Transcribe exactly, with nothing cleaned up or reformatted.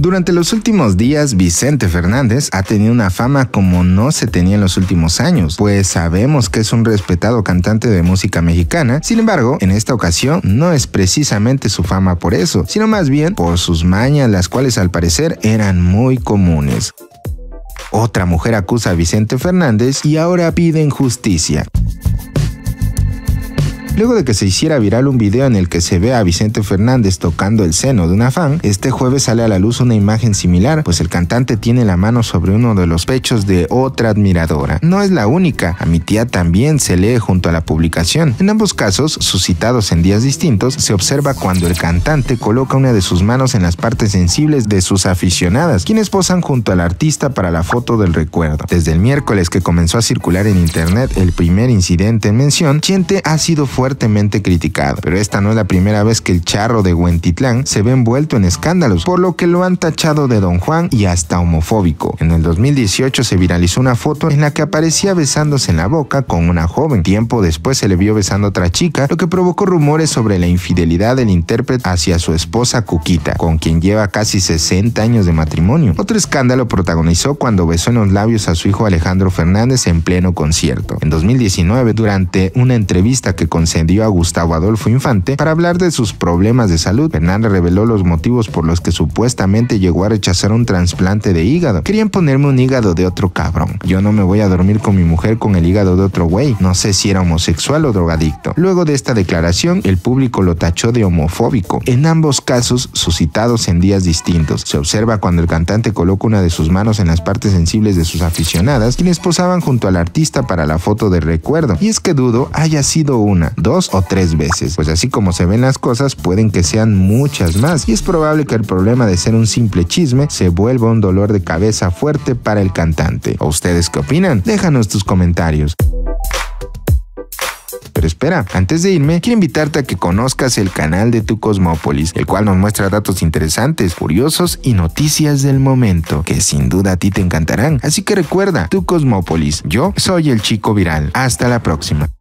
Durante los últimos días, Vicente Fernández ha tenido una fama como no se tenía en los últimos años, pues sabemos que es un respetado cantante de música mexicana. Sin embargo, en esta ocasión no es precisamente su fama por eso, sino más bien por sus mañas, las cuales al parecer eran muy comunes. Otra mujer acusa a Vicente Fernández y ahora piden justicia. Luego de que se hiciera viral un video en el que se ve a Vicente Fernández tocando el seno de una fan, este jueves sale a la luz una imagen similar, pues el cantante tiene la mano sobre uno de los pechos de otra admiradora. No es la única, a mi tía también se lee junto a la publicación. En ambos casos, suscitados en días distintos, se observa cuando el cantante coloca una de sus manos en las partes sensibles de sus aficionadas, quienes posan junto al artista para la foto del recuerdo. Desde el miércoles que comenzó a circular en internet el primer incidente en mención, Chente ha sido fuerte fuertemente criticado, pero esta no es la primera vez que el charro de Huentitlán se ve envuelto en escándalos, por lo que lo han tachado de Don Juan y hasta homofóbico. En el dos mil dieciocho se viralizó una foto en la que aparecía besándose en la boca con una joven. Tiempo después se le vio besando a otra chica, lo que provocó rumores sobre la infidelidad del intérprete hacia su esposa Cuquita, con quien lleva casi sesenta años de matrimonio. Otro escándalo protagonizó cuando besó en los labios a su hijo Alejandro Fernández en pleno concierto. En dos mil diecinueve, durante una entrevista que concedió a Gustavo Adolfo Infante para hablar de sus problemas de salud, Fernández reveló los motivos por los que supuestamente llegó a rechazar un trasplante de hígado. Querían ponerme un hígado de otro cabrón. Yo no me voy a dormir con mi mujer con el hígado de otro güey. No sé si era homosexual o drogadicto. Luego de esta declaración, el público lo tachó de homofóbico. En ambos casos, suscitados en días distintos, se observa cuando el cantante coloca una de sus manos en las partes sensibles de sus aficionadas, quienes posaban junto al artista para la foto de recuerdo. Y es que dudo haya sido una, dos o tres veces, pues así como se ven las cosas, pueden que sean muchas más, y es probable que el problema de ser un simple chisme se vuelva un dolor de cabeza fuerte para el cantante. ¿O ustedes qué opinan? Déjanos tus comentarios. Pero espera, antes de irme, quiero invitarte a que conozcas el canal de Tu Cosmópolis, el cual nos muestra datos interesantes, curiosos y noticias del momento, que sin duda a ti te encantarán. Así que recuerda, Tu Cosmópolis, yo soy el Chico Viral. Hasta la próxima.